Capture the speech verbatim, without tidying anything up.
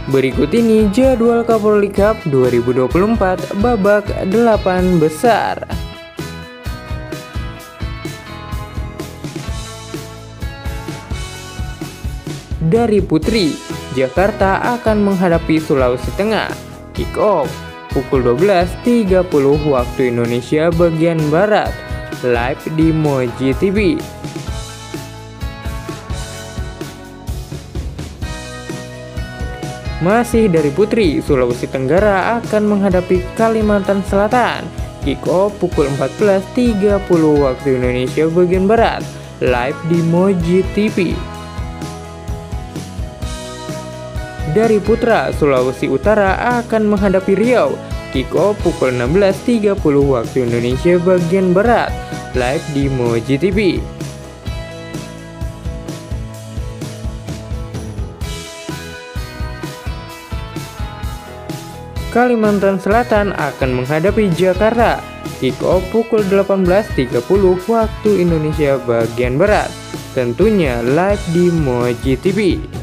Berikut ini jadwal Kapolri Cup dua ribu dua puluh empat babak delapan besar. Dari putri, Jakarta akan menghadapi Sulawesi Tengah. Kick off pukul dua belas tiga puluh waktu Indonesia bagian Barat. Live di Moji T V. Masih dari putri, Sulawesi Tenggara akan menghadapi Kalimantan Selatan. Kick off pukul empat belas tiga puluh waktu Indonesia bagian Barat. Live di Moji T V. Dari putra, Sulawesi Utara akan menghadapi Riau. Kick off pukul enam belas tiga puluh waktu Indonesia bagian Barat. Live di Moji T V. Kalimantan Selatan akan menghadapi Jakarta. Kick off pukul delapan belas tiga puluh waktu Indonesia bagian Barat. Tentunya live di Moji T V.